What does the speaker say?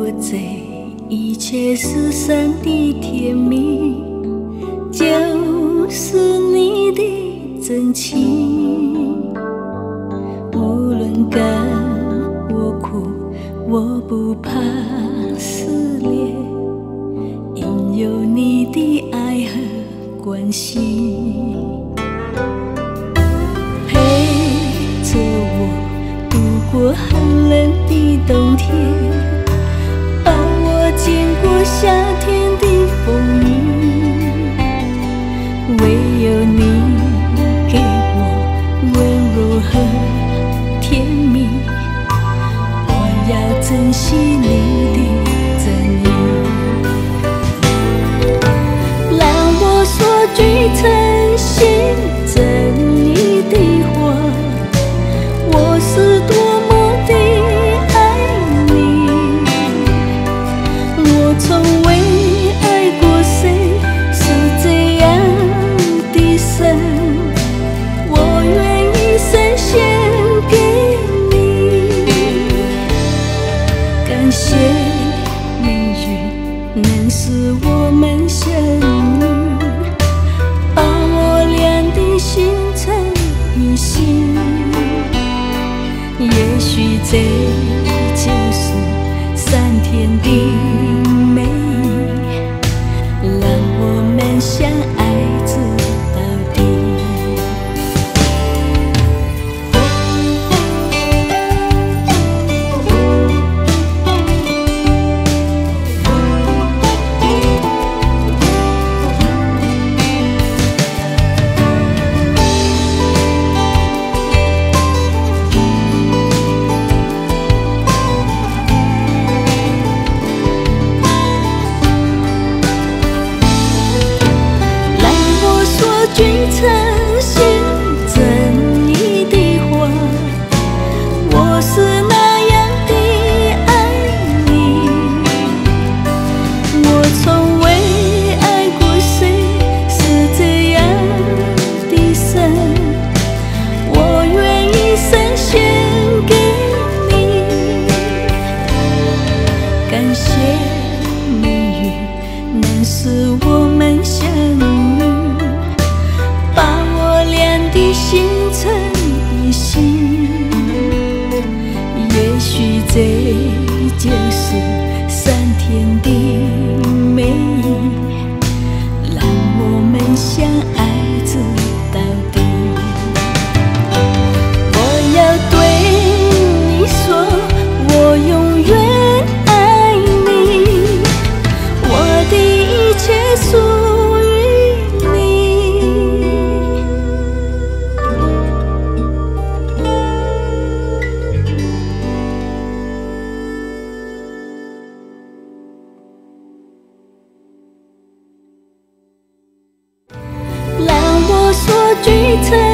这一切世上的甜蜜，就是你的真情。无论跟我哭，我不怕撕裂，因有你的爱和关心，陪着我度过寒冷的冬天，伴我经过夏天的风雨。唯有你给我温柔和甜蜜，我要珍惜你的真意。让我说句真心真意的话，我是多么的爱你。我从未爱过谁是这样的深，我愿一生献给你。感谢命运能使我们相遇，把我俩的心成一心。也许这就是上天的美意，让我们相爱直到底。句真心真意的话，我是那样的爱你。我从未爱过谁是这样的深，我愿一生献给你。感谢命运能使我们相遇，心成一心。也许这就是上天的美意，让我们相爱直到底。我要对你说，我永远爱你，我的一切属于你。让我说句真